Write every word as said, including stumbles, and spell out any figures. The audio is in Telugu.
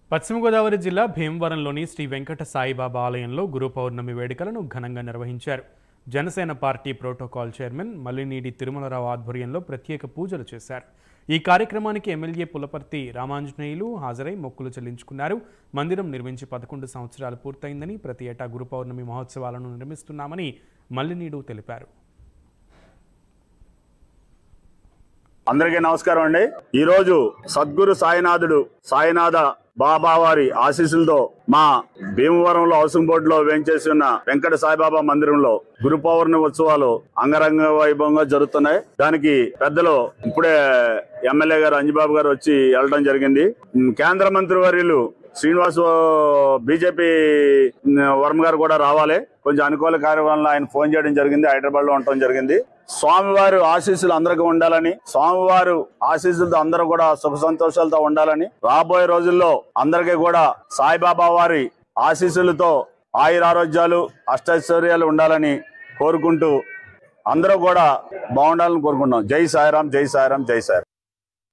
పశ్చిమ గోదావరి జిల్లా భీమవరంలోని శ్రీ వెంకట సాయిబాబా ఆలయంలో గురు పౌర్ణమి వేడుకలను ఘనంగా నిర్వహించారు. Janasena party protocol chairman Mallineedi Tirumalarao ఆధ్వర్యంలో ప్రత్యేక పూజలు చేశారు. ఈ కార్యక్రమానికి ఎమ్మెల్యే పులపర్తి రామాంజనేయులు హాజరై మొక్కులు చెల్లించుకున్నారు. మందిరం నిర్మించి పదకొండు సంవత్సరాలు పూర్తయిందని, ప్రతి ఏటా గురు పౌర్ణమి మహోత్సవాలను నిర్మిస్తున్నామని మల్లినీడు తెలిపారు. అందరికీ నమస్కారం అండి. ఈ రోజు సద్గురు సాయినాథుడు సాయినాథ బాబా వారి ఆశీస్సులతో మా భీమవరంలో హౌసింగ్ బోర్డు లో వేంచేసి ఉన్న వెంకట సాయిబాబా మందిరంలో గురు పౌర్ణమి ఉత్సవాలు అంగరంగ వైభవంగా జరుగుతున్నాయి. దానికి పెద్దలు ఇప్పుడే ఎమ్మెల్యే గారు అంజిబాబు గారు వచ్చి వెళ్ళడం జరిగింది. కేంద్ర మంత్రి వర్యులు శ్రీనివాస్ బీజేపీ వర్మ గారు కూడా రావాలి. కొంచెం అనుకూల కార్యక్రమంలో ఆయన ఫోన్ చేయడం జరిగింది. హైదరాబాద్ లో ఉండటం జరిగింది. స్వామివారి ఆశీస్సులు అందరికీ ఉండాలని, స్వామివారు ఆశీస్సులతో అందరూ కూడా సుఖ సంతోషాలతో ఉండాలని, రాబోయే రోజుల్లో అందరికీ కూడా సాయిబాబా వారి ఆశీస్సులతో ఆయురారోగ్యాలు అష్టైశ్వర్యాలు ఉండాలని కోరుకుంటూ అందరూ కూడా బాగుండాలని కోరుకుంటున్నాం. జై సాయిరాం, జై సాయిరాం, జై సాయిరాం.